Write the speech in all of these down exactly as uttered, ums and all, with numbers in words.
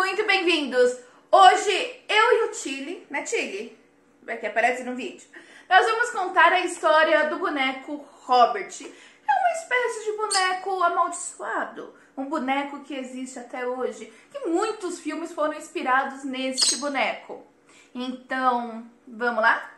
muito bem-vindos! Hoje, eu e o Chile, né Chile? Que aparece no vídeo. Nós vamos contar a história do boneco Robert. É uma espécie de boneco amaldiçoado. Um boneco que existe até hoje. Que muitos filmes foram inspirados neste boneco. Então, vamos lá?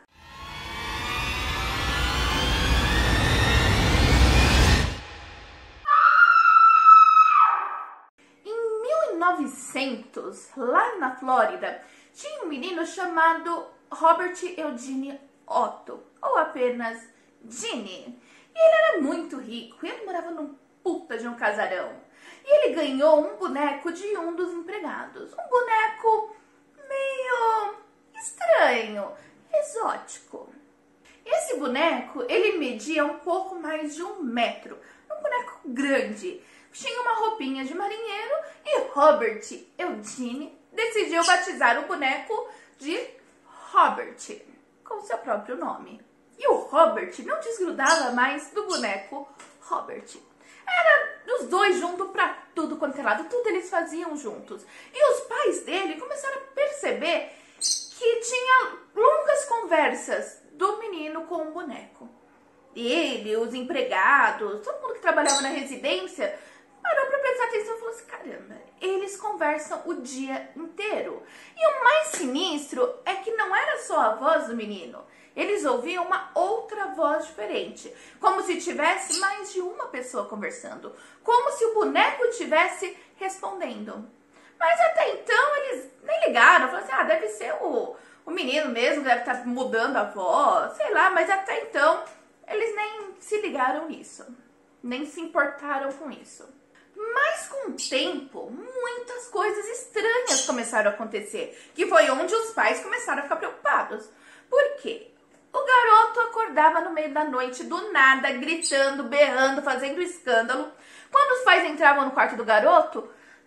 Em mil novecentos, lá na Flórida, tinha um menino chamado Robert Eugene Otto, ou apenas Gene. E ele era muito rico, e ele morava num puta de um casarão. E ele ganhou um boneco de um dos empregados. Um boneco meio estranho, exótico. Esse boneco, ele media um pouco mais de um metro. Um boneco grande. Tinha uma roupinha de marinheiro e Robert Eugene decidiu batizar o boneco de Robert, com seu próprio nome. E o Robert não desgrudava mais do boneco Robert. Era os dois juntos pra tudo quanto é lado, tudo eles faziam juntos. E os pais dele começaram a perceber que tinha longas conversas do menino com o boneco. Ele, os empregados, todo mundo que trabalhava na residência, parou pra prestar atenção e falou assim, caramba, eles conversam o dia inteiro. E o mais sinistro é que não era só a voz do menino. Eles ouviam uma outra voz diferente. Como se tivesse mais de uma pessoa conversando. Como se o boneco estivesse respondendo. Mas até então eles nem ligaram. Falaram assim, ah, deve ser o, o menino mesmo, deve estar mudando a voz, sei lá. Mas até então eles nem se ligaram nisso. Nem se importaram com isso. Mas com o tempo, muitas coisas estranhas começaram a acontecer. Que foi onde os pais começaram a ficar preocupados. Por quê? O garoto acordava no meio da noite, do nada, gritando, berrando, fazendo escândalo. Quando os pais entravam no quarto do garoto,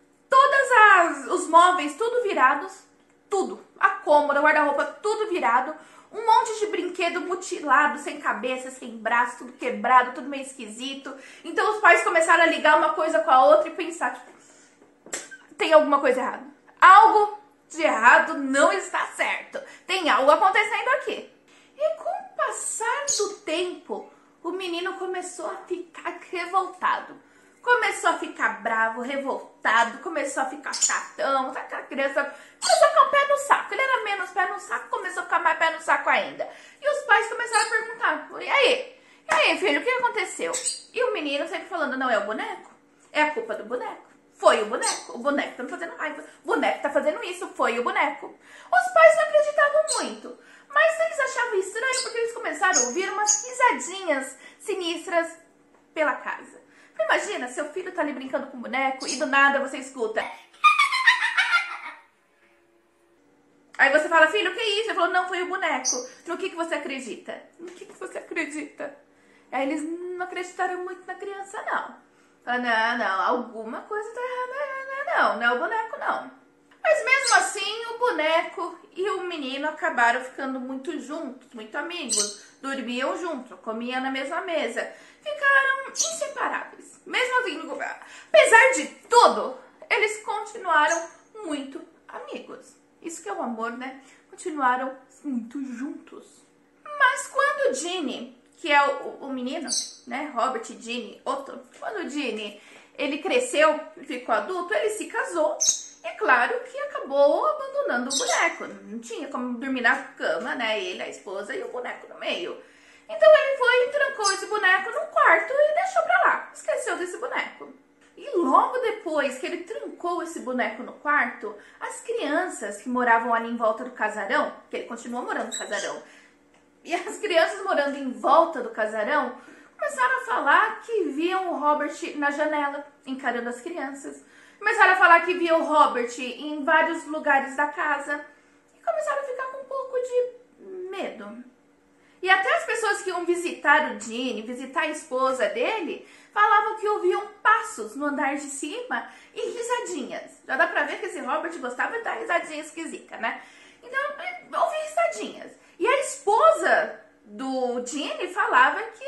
todos os móveis, tudo virados, tudo. A cômoda, o guarda-roupa, tudo virado. Um monte de brinquedo mutilado, sem cabeça, sem braço, tudo quebrado, tudo meio esquisito. Então os pais começaram a ligar uma coisa com a outra e pensar, tipo, tem alguma coisa errada. Algo de errado não está certo. Tem algo acontecendo aqui. E com o passar do tempo, o menino começou a ficar revoltado. Começou a ficar bravo, revoltado, começou a ficar chatão, sabe aquela criança? Começou a ficar o pé no saco. Ele era menos pé no saco, começou a ficar mais pé no saco ainda. E os pais começaram a perguntar, e aí? E aí, filho, o que aconteceu? E o menino sempre falando, não é o boneco? É a culpa do boneco. Foi o boneco. O boneco tá me fazendo raiva. O boneco tá fazendo isso. Foi o boneco. Os pais não acreditavam muito. Mas eles achavam estranho porque eles começaram a ouvir umas risadinhas sinistras pela casa. Imagina, seu filho tá ali brincando com o boneco e do nada você escuta. Aí você fala, filho, o que é isso? Ele falou, não, foi o boneco. No que, que você acredita? No que, que você acredita? Aí eles não acreditaram muito na criança, não. Falaram, não, não, alguma coisa tá errada, não, não é o boneco, não. Mas mesmo assim, o boneco e o menino acabaram ficando muito juntos, muito amigos. Dormiam juntos, comiam na mesma mesa. Ficaram inseparáveis. Mesmo assim, apesar de tudo, eles continuaram muito amigos. Isso que é o amor, né? Continuaram muito juntos. Mas quando o Gene, que é o, o menino, né? Robert Gene Otto, quando o Gene, ele cresceu e ficou adulto, ele se casou. E claro que acabou abandonando o boneco. Não tinha como dormir na cama, né? Ele, a esposa e o boneco no meio. Então ele foi e trancou esse boneco num quarto e deixou pra lá. Esqueceu desse boneco. E logo depois que ele trancou esse boneco no quarto, as crianças que moravam ali em volta do casarão, que ele continuou morando no casarão, e as crianças morando em volta do casarão, começaram a falar que viam o Robert na janela, encarando as crianças. Começaram a falar que viam o Robert em vários lugares da casa. E começaram a ficar com um pouco de medo. E até as pessoas que iam visitar o Gene, visitar a esposa dele, falavam que ouviam passos no andar de cima e risadinhas. Já dá pra ver que esse Robert gostava de dar risadinha esquisita, né? Então, ouvi risadinhas. E a esposa do Gene falava que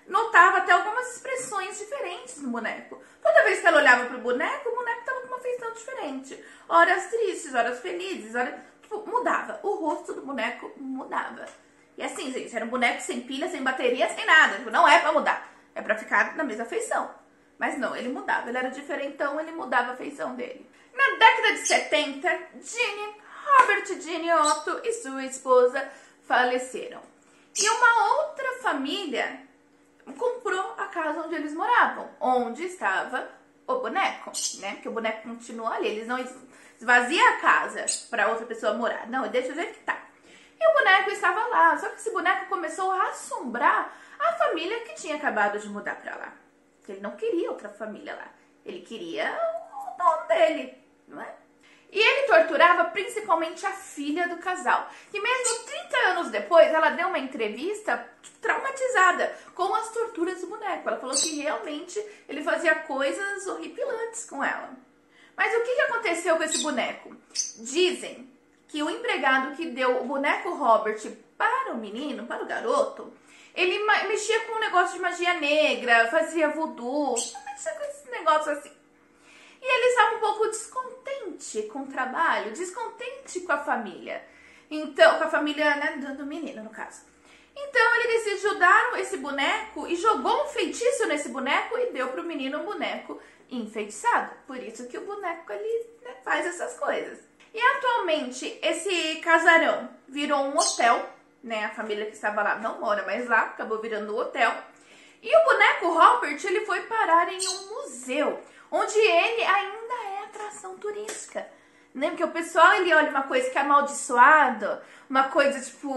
notava até algumas expressões diferentes no boneco. Toda vez que ela olhava pro boneco, o boneco tava com uma feição diferente. Horas tristes, horas felizes, horas... Tipo, mudava. O rosto do boneco mudava. E assim, gente, era um boneco sem pilha, sem bateria, sem nada. Tipo, não é pra mudar. É pra ficar na mesma feição. Mas não, ele mudava. Ele era diferentão, ele mudava a feição dele. Na década de setenta, Ginny, Robert Ginny Otto e sua esposa faleceram. E uma outra família comprou a casa onde eles moravam, onde estava o boneco, né? Porque o boneco continua ali. Eles não esvaziam a casa para outra pessoa morar. Não, deixa do jeito que tá. E o boneco estava lá. Só que esse boneco começou a assombrar a família que tinha acabado de mudar para lá. Ele não queria outra família lá. Ele queria o dono dele, não é? E ele torturava principalmente a filha do casal. E mesmo trinta anos depois, ela deu uma entrevista traumatizada com as torturas do boneco. Ela falou que realmente ele fazia coisas horripilantes com ela. Mas o que que aconteceu com esse boneco? Dizem que o empregado que deu o boneco Robert para o menino, para o garoto, ele mexia com um negócio de magia negra, fazia voodoo, mexia com esse negócio assim. E ele estava um pouco descontente com o trabalho, descontente com a família. Então, com a família, né, do, do menino, no caso. Então, ele decidiu dar esse boneco e jogou um feitiço nesse boneco e deu pro menino um boneco enfeitiçado. Por isso que o boneco, ele, né, faz essas coisas. E atualmente, esse casarão virou um hotel, né? A família que estava lá não mora mais lá, acabou virando um hotel. E o boneco Robert, ele foi parar em um museu, onde ele ainda é atração turística, né? Porque o pessoal, ele olha uma coisa que é amaldiçoada, uma coisa, tipo,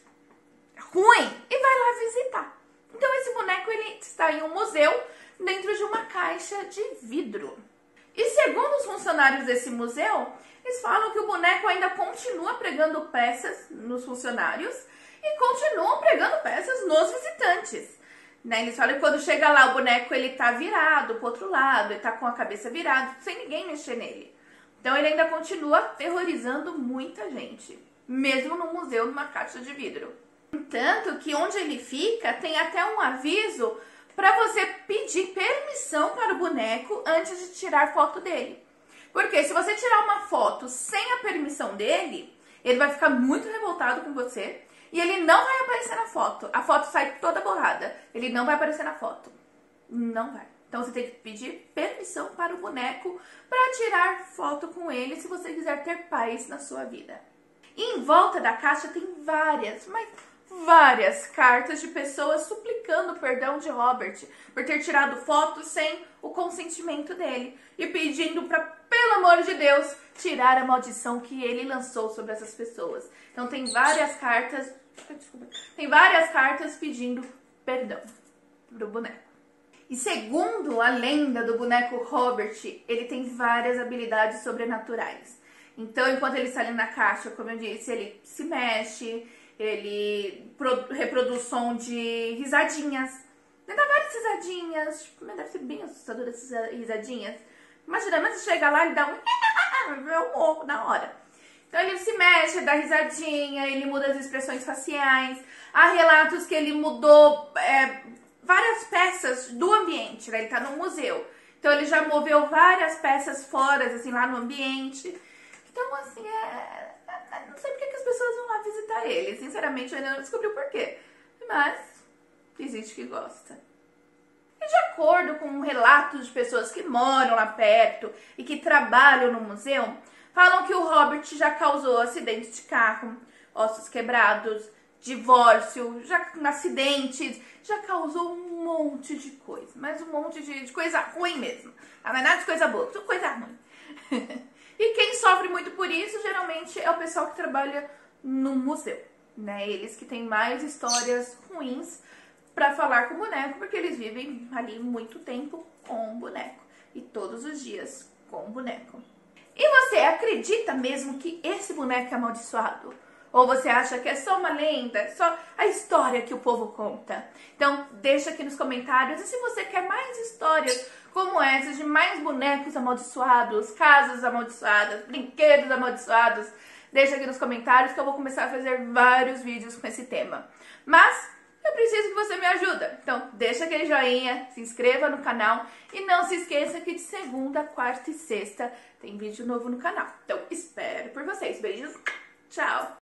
ruim, e vai lá visitar. Então, esse boneco, ele está em um museu, dentro de uma caixa de vidro. E segundo os funcionários desse museu, eles falam que o boneco ainda continua pregando peças nos funcionários e continuam pregando peças nos visitantes. Né? Eles falam que quando chega lá, o boneco ele tá virado pro outro lado, ele tá com a cabeça virada, sem ninguém mexer nele. Então ele ainda continua aterrorizando muita gente, mesmo no museu, numa caixa de vidro. Tanto que onde ele fica, tem até um aviso para você pedir permissão para o boneco antes de tirar foto dele. Porque se você tirar uma foto sem a permissão dele, ele vai ficar muito revoltado com você. E ele não vai aparecer na foto. A foto sai toda borrada. Ele não vai aparecer na foto. Não vai. Então você tem que pedir permissão para o boneco para tirar foto com ele se você quiser ter paz na sua vida. E em volta da caixa tem várias, mas várias cartas de pessoas suplicando perdão de Robert por ter tirado foto sem o consentimento dele. E pedindo para, pelo amor de Deus, tirar a maldição que ele lançou sobre essas pessoas. Então tem várias cartas, desculpa, tem várias cartas pedindo perdão pro boneco. E segundo a lenda do boneco Robert, ele tem várias habilidades sobrenaturais. Então, enquanto ele está ali na caixa, como eu disse, ele se mexe, ele reproduz som de risadinhas. Ele dá várias risadinhas, tipo, deve ser bem assustador essas risadinhas. Imagina, mas você chega lá e dá um... eu morro na hora. Então ele se mexe, dá risadinha, ele muda as expressões faciais. Há relatos que ele mudou é, várias peças do ambiente, né? Ele tá no museu. Então ele já moveu várias peças fora, assim, lá no ambiente. Então, assim, é... não sei porque que as pessoas vão lá visitar ele. Sinceramente, eu ainda não descobri o porquê. Mas existe que gosta. E de acordo com relatos de pessoas que moram lá perto e que trabalham no museu, falam que o Robert já causou acidentes de carro, ossos quebrados, divórcio, já acidentes, já causou um monte de coisa, mas um monte de, de coisa ruim mesmo. Não é nada de coisa boa, tudo coisa ruim. E quem sofre muito por isso, geralmente, é o pessoal que trabalha no museu, né? Eles que têm mais histórias ruins para falar com o boneco, porque eles vivem ali muito tempo com o boneco. E todos os dias com o boneco. E você acredita mesmo que esse boneco é amaldiçoado? Ou você acha que é só uma lenda, só a história que o povo conta? Então, deixa aqui nos comentários. E se você quer mais histórias como essas, de mais bonecos amaldiçoados, casas amaldiçoadas, brinquedos amaldiçoados, deixa aqui nos comentários que eu vou começar a fazer vários vídeos com esse tema. Mas eu preciso que você me ajuda. Então, deixa aquele joinha, se inscreva no canal e não se esqueça que de segunda, quarta e sexta tem vídeo novo no canal. Então, espero por vocês. Beijos, tchau!